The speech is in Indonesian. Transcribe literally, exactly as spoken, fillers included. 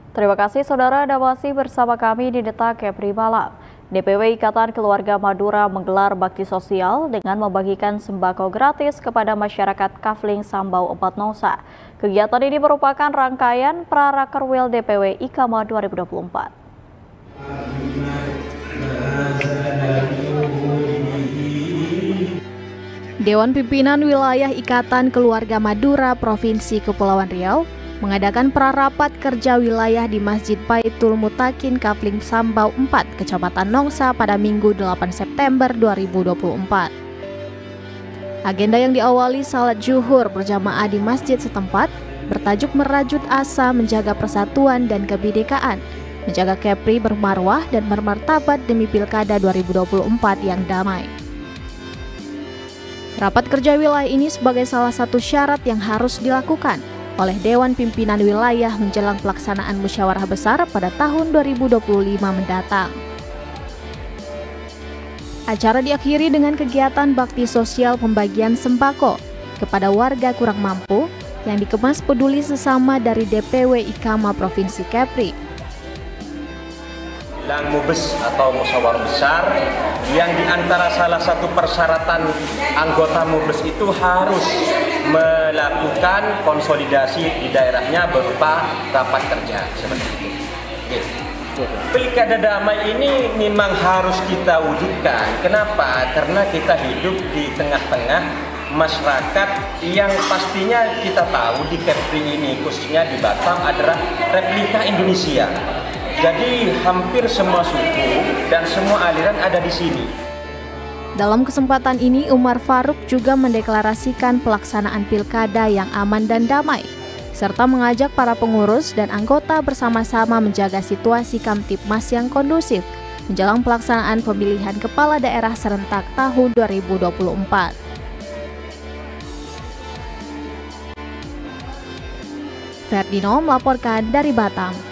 Terima kasih saudara, Anda masih bersama kami di Detak Kepri Malam. D P W Ikatan Keluarga Madura menggelar bakti sosial dengan membagikan sembako gratis kepada masyarakat Kafling Sambau empat Nusa. Kegiatan ini merupakan rangkaian Prarakerwil D P W IKAMA dua ribu dua puluh empat. Dewan Pimpinan Wilayah Ikatan Keluarga Madura Provinsi Kepulauan Riau mengadakan prarapat kerja wilayah di Masjid Baitul Mutakin Kafling Sambau empat, Kecamatan Nongsa pada Minggu delapan September dua ribu dua puluh empat. Agenda yang diawali salat zuhur berjamaah di masjid setempat bertajuk merajut asa menjaga persatuan dan kebinekaan, menjaga Kepri bermarwah dan bermartabat demi Pilkada dua ribu dua puluh empat yang damai. Rapat kerja wilayah ini sebagai salah satu syarat yang harus dilakukan oleh Dewan Pimpinan Wilayah menjelang pelaksanaan musyawarah besar pada tahun dua ribu dua puluh lima mendatang. Acara diakhiri dengan kegiatan bakti sosial pembagian sembako kepada warga kurang mampu yang dikemas peduli sesama dari D P W IKAMA Provinsi Kepri. Lang Mubes atau musyawarah besar yang diantara salah satu persyaratan anggota Mubes itu harus melakukan konsolidasi di daerahnya berupa rapat kerja seperti itu. Pilkada damai ini memang harus kita wujudkan. Kenapa? Karena kita hidup di tengah-tengah masyarakat yang pastinya kita tahu di Kepri ini, khususnya di Batam, adalah replika Indonesia. Jadi hampir semua suku dan semua aliran ada di sini. Dalam kesempatan ini, Umar Faruk juga mendeklarasikan pelaksanaan pilkada yang aman dan damai, serta mengajak para pengurus dan anggota bersama-sama menjaga situasi Kamtibmas yang kondusif menjelang pelaksanaan pemilihan kepala daerah serentak tahun dua ribu dua puluh empat. Ferdino melaporkan dari Batam.